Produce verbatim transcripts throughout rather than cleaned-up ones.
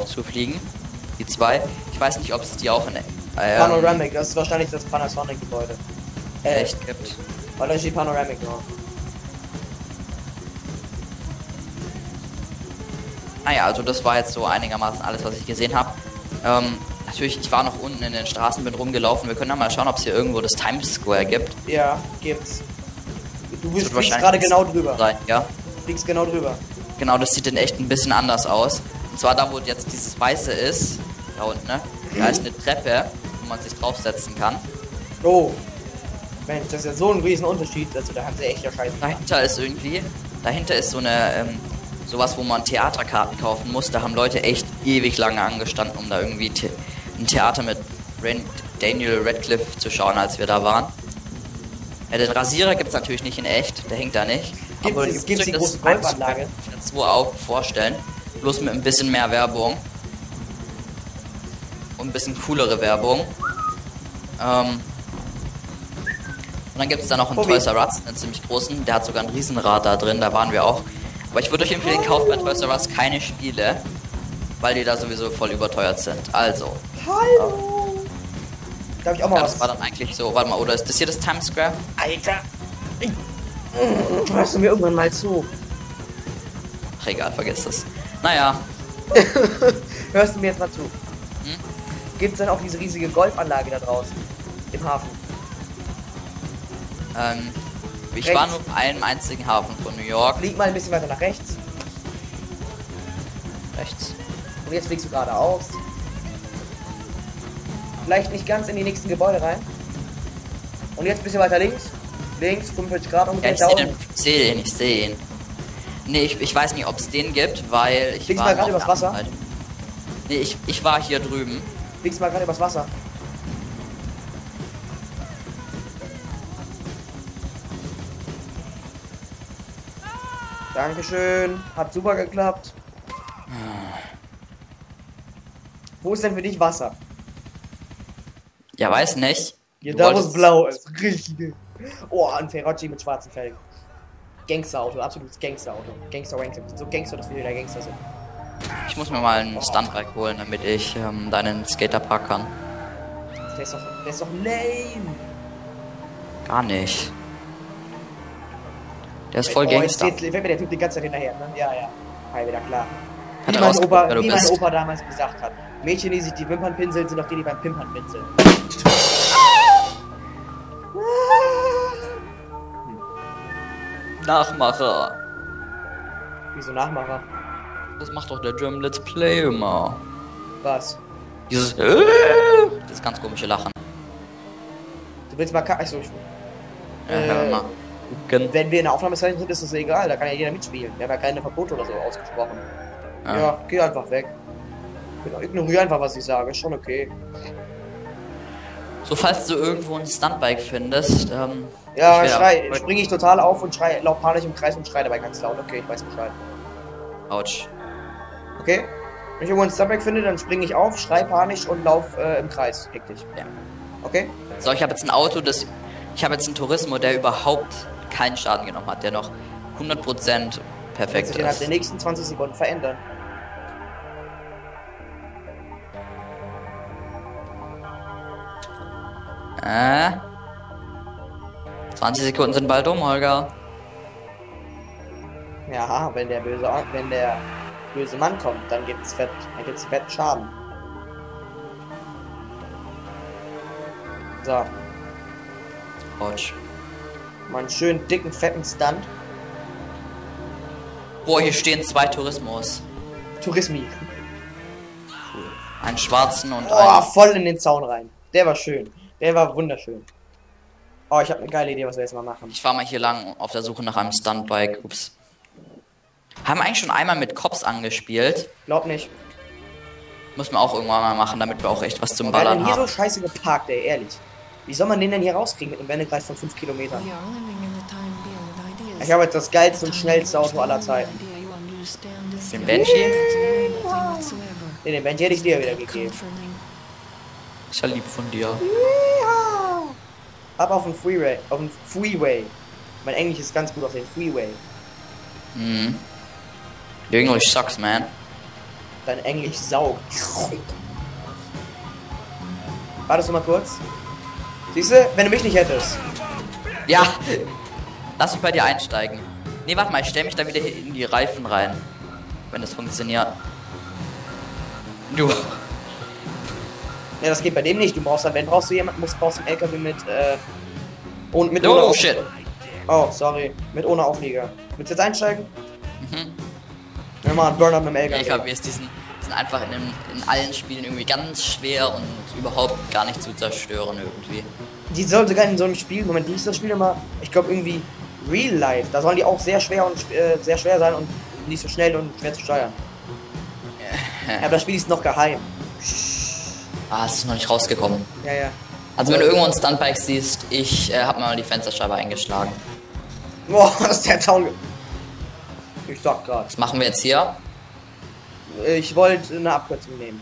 zu fliegen. Die zwei. Ich weiß nicht, ob es die auch in ähm, Panoramic, das ist wahrscheinlich das Panasonic-Gebäude. Äh, echt gibt. Oder ist die Panoramic noch? Naja, also das war jetzt so einigermaßen alles, was ich gesehen habe. Ähm, natürlich, ich war noch unten in den Straßen, bin rumgelaufen. Wir können ja mal schauen, ob es hier irgendwo das Times Square gibt. Ja, gibt's. Du Das fliegst wird gerade genau drüber. sein, ja. Du fliegst genau drüber. Genau, das sieht in echt ein bisschen anders aus. Und zwar da, wo jetzt dieses Weiße ist, da unten, ne? Da ist eine Treppe, wo man sich draufsetzen kann. Oh. Mensch, das ist ja so ein riesen Unterschied. Also da haben sie echt ja Scheiße. Dahinter ist irgendwie, dahinter ist so eine, ähm, sowas, wo man Theaterkarten kaufen muss. Da haben Leute echt ewig lange angestanden, um da irgendwie The ein Theater mit Rain Daniel Radcliffe zu schauen, als wir da waren. Ja, den Rasierer gibt es natürlich nicht in echt, der hängt da nicht. Gibt Aber es die das große Golfanlage? jetzt wo auch vorstellen. Bloß mit ein bisschen mehr Werbung. Und ein bisschen coolere Werbung. Ähm, und dann gibt es da noch einen Tobi. Toys R Us, einen ziemlich großen. Der hat sogar ein Riesenrad da drin, da waren wir auch. Aber ich würde euch empfehlen, kauft bei Toys R Us keine Spiele, weil die da sowieso voll überteuert sind. Also. Hallo! Darf ich auch mal Ja, was? das war dann eigentlich so. Warte mal, oder ist das hier das Times Square? Alter! Hörst du mir irgendwann mal zu? Ach egal, vergiss das. Naja, Hörst du mir jetzt mal zu? Hm? Gibt's dann auch diese riesige Golfanlage da draußen? Im Hafen? ähm, ich Rechts. war nur in einem einzigen Hafen von New York. Flieg mal ein bisschen weiter nach rechts. Rechts. Und jetzt fliegst du geradeaus. Vielleicht nicht ganz in die nächsten Gebäude rein. Und jetzt ein bisschen weiter links. Links, fünfundvierzig Grad Ja, ungefähr. ich sehe den, ich seh den, ich sehe ihn. Nee, ich, ich weiß nicht, ob es den gibt, weil ich Fliegst war mal gerade noch übers Wasser? Halt. Nee, ich, ich war hier drüben. Fliegst mal gerade übers Wasser. Dankeschön. Hat super geklappt. Wo ist denn für dich Wasser? Ja, weiß nicht. Hier, Du da wo es wolltest- blau ist. Richtig. Oh, ein Ferrari mit schwarzen Felgen. Gangsterauto, absolutes Gangsterauto. Gangster Gangster. So Gangster, dass wir wieder Gangster sind. Ich muss mir mal ein Stuntbike holen, damit ich ähm, deinen Skaterpark kann. Der ist doch, der ist doch lame. Gar nicht. Der ist voll Oh, jetzt Gangster. geht's- fällt mir der Typ die ganze Zeit hinterher, ne? Ja, ja. Hi, wieder klar. Hat Wie er mein, rausgeguckt, Opa, wer du wie mein bist? Opa damals gesagt hat. Mädchen, die sich die Wimpern pinseln, sind doch die, die beim Pimpern pinseln. Nachmacher. Wieso Nachmacher? Das macht doch der German Let's Play immer. Was? Dieses das ganz komische Lachen. Du willst mal kacken? Achso, ich... Ja, Äh, hör mal. Gucken. Wenn wir in der Aufnahmezeit sind, ist das egal. Da kann ja jeder mitspielen. Wir haben ja keine Verbote oder so ausgesprochen. Ja. Ja, geh einfach weg. Genau, ignoriere einfach, was ich sage. Ist schon okay. So, falls du irgendwo ein Stuntbike findest, ähm, Ja, ich wär- schrei, springe ich total auf und schrei, lauf panisch im Kreis und schrei dabei ganz laut. Okay, ich weiß Bescheid. Autsch. Okay? Wenn ich irgendwo ein Stuntbike finde, dann springe ich auf, schrei panisch und lauf äh, im Kreis. Hektisch. Ja. Okay? So, ich habe jetzt ein Auto, das. Ich habe jetzt einen Turismo, der überhaupt keinen Schaden genommen hat, der noch hundert Prozent Wird perfekt sich innerhalb der ist. nächsten zwanzig Sekunden verändern. Äh? zwanzig Sekunden sind bald um, Holger. Ja, wenn der böse, wenn der böse Mann kommt, dann gibt's fett, dann gibt's fetten Schaden. So, Autsch. mal einen schönen dicken fetten Stunt. Boah, hier stehen zwei Tourismos. Tourismi. Einen schwarzen und Oh, einen. voll in den Zaun rein. Der war schön. Der war wunderschön. Oh, ich habe eine geile Idee, was wir jetzt mal machen. Ich war mal hier lang auf der Suche nach einem Stuntbike. Ups. Haben wir eigentlich schon einmal mit Cops angespielt? Glaub nicht. Müssen wir auch irgendwann mal machen, damit wir auch echt was zum Wer hat Ballern denn hier so haben. scheiße geparkt, ey, ehrlich? Wie soll man den denn hier rauskriegen mit einem Wendekreis von fünf Kilometern? Ich habe jetzt das geilste und schnellste Auto aller Zeiten. Den Banshee? Nee, den Benji hätte ich dir wieder gegeben. Ist ja lieb von dir. Ab auf den Freeway. Auf den Freeway. Mein Englisch ist ganz gut auf den Freeway. Mhm. Your English sucks, man. Dein Englisch saugt. Wartest du mal kurz. Siehst du, wenn du mich nicht hättest. Ja. Lass mich bei dir einsteigen. Nee, warte mal, ich stell mich da wieder in die Reifen rein. Wenn das funktioniert. Du. Ja, das geht bei dem nicht. Du brauchst dann, wenn brauchst du jemanden, musst brauchst einen L K W mit, äh, und mit Oh, ohne shit. Oh, sorry. Mit ohne Auflieger. Willst du jetzt einsteigen? Mhm. Ja, mal einen Burnout mit dem L K W. L K Ws, die sind, sind einfach in, den, in allen Spielen irgendwie ganz schwer und überhaupt gar nicht zu zerstören irgendwie. Die sollen sogar in so einem Spiel, Moment, wie ist das Spiel immer? Ich glaube irgendwie Real Life. Da sollen die auch sehr schwer und äh, sehr schwer sein und nicht so schnell und schwer zu steuern. Ja, aber das Spiel ist noch geheim. Ah, es ist noch nicht rausgekommen. Ja, ja. Also wenn du irgendwo ein Stuntbike siehst, ich äh, hab mal die Fensterscheibe eingeschlagen. Boah, das ist der Zaun. Ich sag grad. Was machen wir jetzt hier? Ich wollte eine Abkürzung nehmen.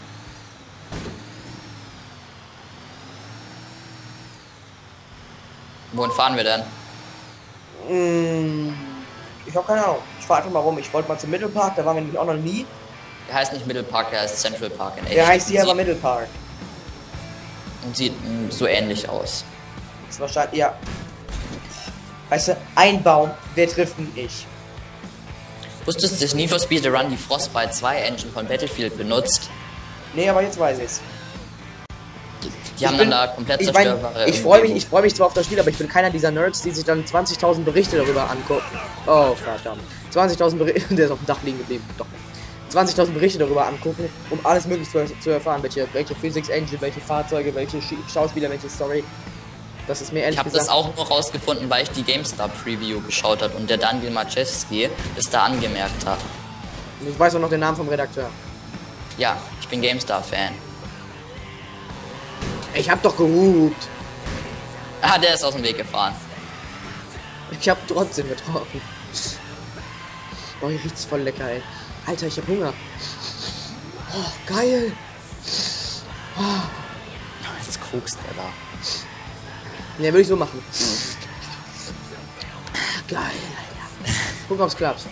Wohin fahren wir denn? Mm, ich habe keine Ahnung. Ich fahre einfach mal rum. Ich wollte mal zum Mittelpark, da waren wir nämlich auch noch nie. Der heißt nicht Mittelpark, der heißt Central Park in echt. Der heißt hier aber Sieht- Mittelpark. Und sieht mh, so ähnlich aus. Das ist wahrscheinlich, ja. Weißt du, ein Baum, wer trifft denn ich? Wusstest du, dass Need for Speed Run die Frostbite zwei Engine von Battlefield benutzt? Nee, aber jetzt weiß ich's. Die Ich haben bin- dann da komplett Ich, mein, zerstörbare ich freue mich, Umgebung. ich freue mich zwar auf das Spiel, aber ich bin keiner dieser Nerds, die sich dann zwanzigtausend Berichte darüber angucken. Oh, verdammt. zwanzigtausend Berichte, der ist auf dem Dach liegen geblieben. Doch. zwanzigtausend Berichte darüber angucken, um alles mögliche zu, zu erfahren. Welche, welche Physics Engine, welche Fahrzeuge, welche Sch Schauspieler, welche Story. Das ist mir ehrlich Ich habe gesagt... das auch nur rausgefunden, weil ich die GameStar Preview geschaut habe und der Daniel Maczewski es da angemerkt hat. Ich weiß auch noch den Namen vom Redakteur. Ja, ich bin GameStar-Fan. Ich hab doch gehupt. Ah, der ist aus dem Weg gefahren. Ich hab trotzdem getroffen. Oh, hier riecht's voll lecker, ey. Alter, ich hab Hunger. Oh, geil. Jetzt guckst der da. Ne, würde ich so machen. Geil, Alter. Guck, ob's klappt.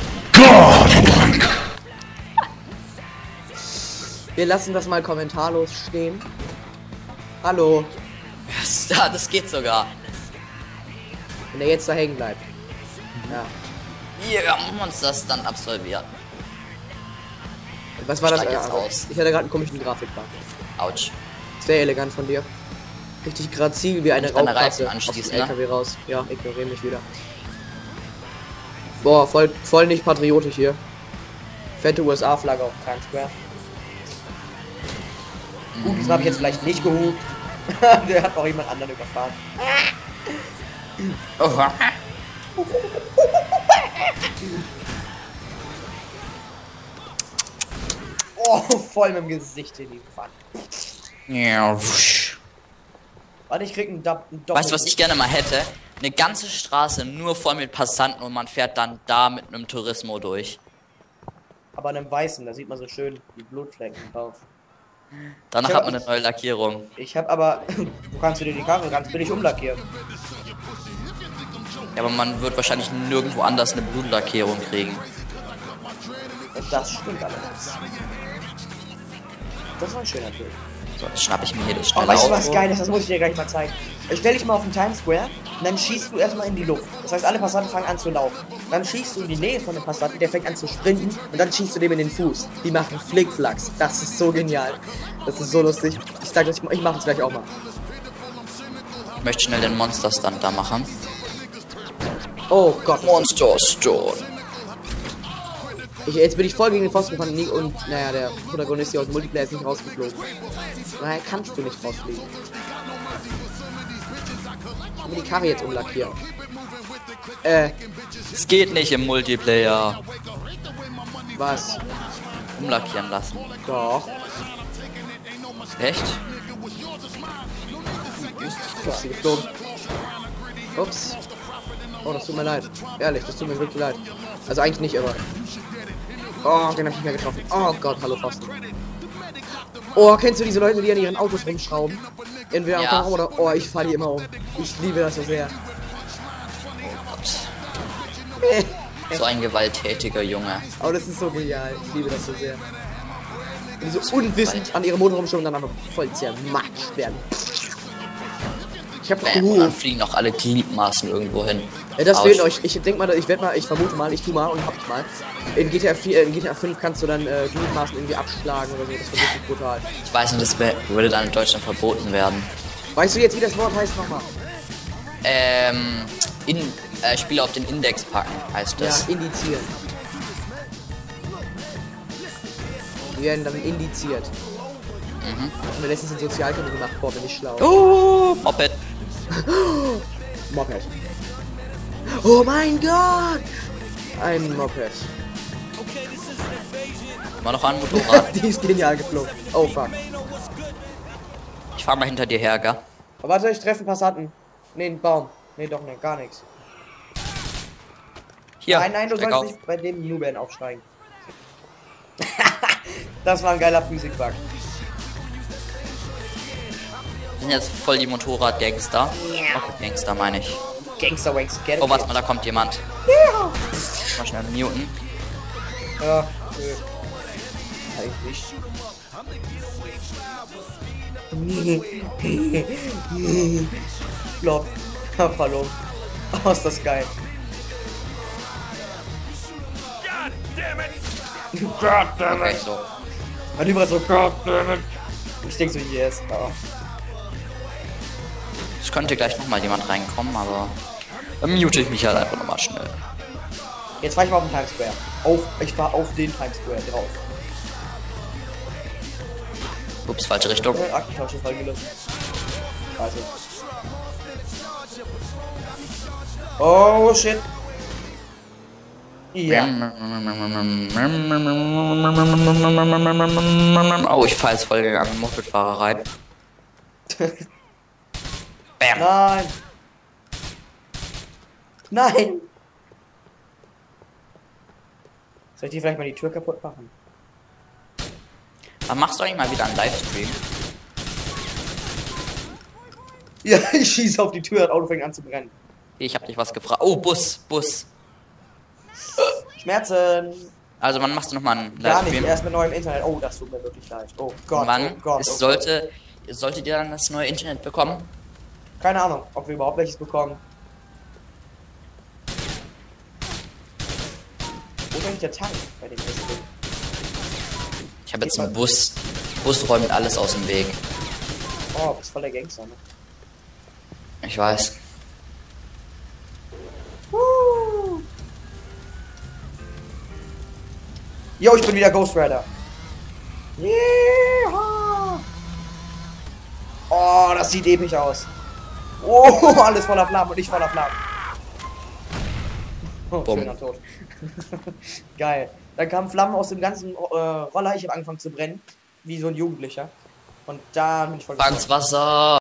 Wir lassen das mal kommentarlos stehen. Hallo. Ja, das geht sogar. Wenn der jetzt da hängen bleibt. Ja. Wir haben uns das dann absolviert. Was war das? Steig jetzt Äh, aus. Ich hatte gerade einen komischen Grafikbug. Autsch. Sehr elegant von dir. Richtig grazil wie eine Und deine Raubkatze Reifen aus dem anschließen, L K W raus. Ja, ignoriere mich wieder. Boah, voll, voll nicht patriotisch hier. Fette U S A-Flagge auf dem Times Square. Gut, das habe ich jetzt vielleicht nicht gehupt. Der hat auch jemand anderen überfahren. Oha. Oh, voll mit dem Gesicht in die Pfanne. Ja, wusch. Warte, ich krieg einen Doppel. Weißt du, was ich gerne mal hätte? Eine ganze Straße nur voll mit Passanten und man fährt dann da mit einem Turismo durch. Aber einem weißen, da sieht man so schön die Blutflecken drauf. Danach Ich hat hab- man eine neue Lackierung. Ich habe aber. Wo kannst du dir die Karre ganz billig umlackieren? Ja, aber man wird wahrscheinlich nirgendwo anders eine Blutlackierung kriegen. Das stimmt allerdings. Das war ein schöner Bild. So, jetzt schnapp ich mir hier das Oh, schnelle weißt du, was Auto. geil ist? Das muss ich dir gleich mal zeigen. Stell dich mal auf den Times Square und dann schießt du erstmal in die Luft. Das heißt, alle Passanten fangen an zu laufen. Dann schießt du in die Nähe von dem Passanten, der fängt an zu sprinten und dann schießt du dem in den Fuß. Die machen Flickflacks. Das ist so genial. Das ist so lustig. Ich sag das, ich, ich mach das gleich auch mal. Ich möchte schnell den Monster-Stunt da machen. Oh Gott. Monster-Stunt. Ich, jetzt bin ich voll gegen den Pfosten gefahren und, und naja, der Protagonist hier aus dem Multiplayer ist nicht rausgeflogen. Daher kannst du nicht rausfliegen. Ich will die Karre jetzt umlackieren. Äh, Es geht nicht im Multiplayer. was? Umlackieren lassen. Doch. Echt? Ups, sie geflogen. Ups. Oh, das tut mir leid. Ehrlich, das tut mir wirklich leid. Also eigentlich nicht, aber... Oh, den hab ich nicht mehr getroffen. Oh Gott, hallo Pfosten. Oh, kennst du diese Leute, die an ihren Autos rumschrauben? Entweder Ja. auf oder... Oh, ich fahr die immer um. Ich liebe das so sehr. Ups. So ein gewalttätiger Junge. Oh, das ist so genial. Ich liebe das so sehr. die so unwissend an ihre Motor rumschauen und dann einfach voll zermatscht werden. Ich hab Bam, und dann fliegen auch alle Gliedmaßen irgendwo hin. Ja, das fehlt euch. Ich denke mal, ich werde mal, ich vermute mal, ich tu mal und hab ich mal. In G T A vier, in G T A fünf kannst du dann äh, Gliedmaßen irgendwie abschlagen oder so. Das wird richtig brutal. Ich weiß nicht, das würde dann in Deutschland verboten werden. Weißt du jetzt, wie das Wort heißt nochmal? Ähm, in, äh, Spiele auf den Index packen, heißt das. Ja, indizieren. Die werden dann indiziert. Mhm. Ich mir letztens in Sozialkunde gemacht, boah, bin ich schlau. Oh, Moped. Moped. Oh mein Gott! Ein Moped. Mal noch ein Motorrad. Die ist genial geflogen. Oh fuck. Ich fahr mal hinter dir her, gell? Aber warte, ich treffe einen Passanten. Nee, einen Baum. Nee, doch nicht, gar nichts. Hier. Nein, nein, du sollst auf. nicht bei dem Newman aufsteigen. Das war ein geiler Physikbug. Wir sind jetzt voll die Motorrad-Gangster. Ja. Oh, Gangster meine ich. Gangster Wanks, get it. Oh, warte mal, da kommt jemand. Ja. Mal schnell muten. Ja, nö. Eigentlich. Flop. Verloren. Oh, ist das geil. Okay, so. Man überall so, goddammit. Ich denk so, yes. Oh. Es könnte gleich noch mal jemand reinkommen, aber dann mute ich mich halt einfach nochmal schnell. Jetzt fahr ich mal auf den Times Square. Auf, ich fahr auf den Times Square drauf. Ups, falsche Richtung. Ja, Aktentasche fallen gelassen. Also. Oh shit. Ja. Oh, ich fall jetzt voll gegen einen Mopedfahrer rein. Bam. Nein. Nein. Soll ich dir vielleicht mal die Tür kaputt machen? Aber machst du eigentlich mal wieder einen Livestream? Ja, ich schieße auf die Tür, das Auto fängt an zu brennen. Ich hab dich was gefragt. Oh, Bus, Bus. Schmerzen. Also wann machst du nochmal einen Gar nicht, Livestream? erst mit neuem Internet. Oh, das tut mir wirklich leid. Oh Gott, Wann? oh Gott. Es Oh sollte, solltet ihr dann das neue Internet bekommen? Gott. Keine Ahnung, ob wir überhaupt welches bekommen. Wo ist eigentlich der Tank bei dem Ding? Ich habe jetzt einen Bus. Bus räumt alles aus dem Weg. Oh, bist voll der Gangster, ne? Ich weiß. Woo. Jo, ich bin wieder Ghost Rider. Yeah. Oh, das sieht episch aus. Oh, alles voller Flammen und ich voller Flammen. Oh, Bumm. schöner Tod. Geil. Dann kamen Flammen aus dem ganzen äh, Roller. Ich habe angefangen zu brennen. Wie so ein Jugendlicher. Und da bin ich voll Franz Wasser.